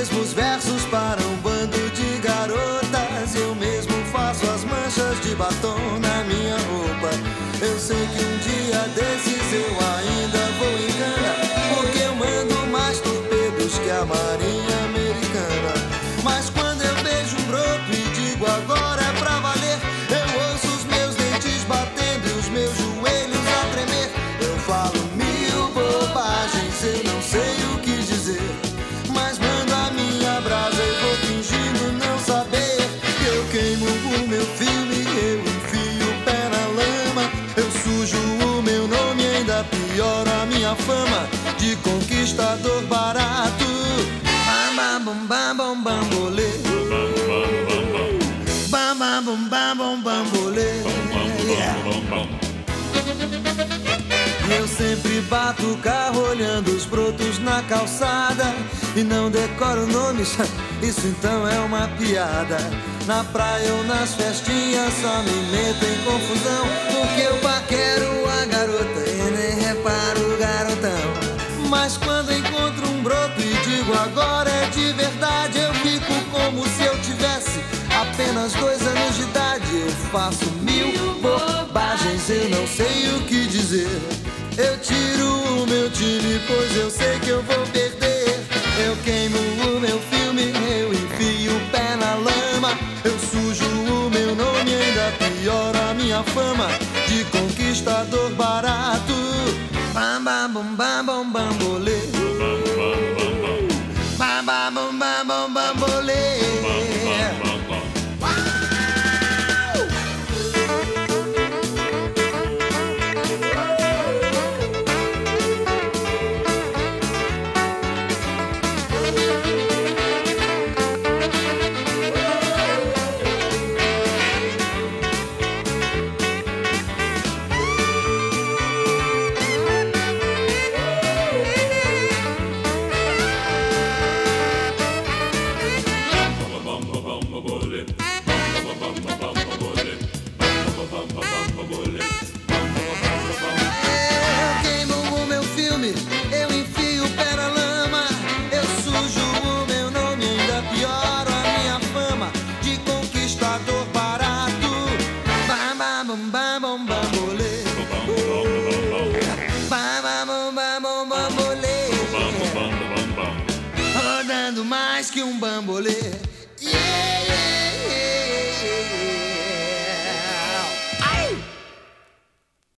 mesmos versos para um bando de garotas. Eu mesmo faço as manchas de batom na minha roupa. Eu sei que um dia desses eu ainda vou em cana, porque eu mando mais torpedos que a marinha americana. Mas quando eu vejo um broto e digo agora é pra valer, eu ouço os meus dentes batendo e os meus joelhos a tremer. Eu falo mil bobagens, eu não sei o que dizer, mas mando a minha brasa e vou fingindo não saber. Eu queimo o meu filme, eu enfio o pé na lama, eu sujo o meu nome e ainda pioro a minha fama de conquistador barato. Bam bam bum bam bum bambolê, bam bam bum bam bum bambolê. Eu sempre bato o carro olhando os brotos na calçada e não decoro nomes, isso então é uma piada. Na praia ou nas festinhas só me meto em confusão, porque eu paquero a garota e nem reparo o garotão. Mas quando encontro um broto e digo agora é de verdade, eu fico como se eu tivesse apenas 2 anos de idade. Eu faço mil bobagens, eu não sei o que dizer. Eu tiro o meu time, pois eu sei que eu vou perder. Eu queimo o meu filme, eu enfio o pé na lama, eu sujo o meu nome e ainda pioro a minha fama de conquistador barato. Bam bam bum bam bum bambolê, bam bam bum bam bum bambolê. Bam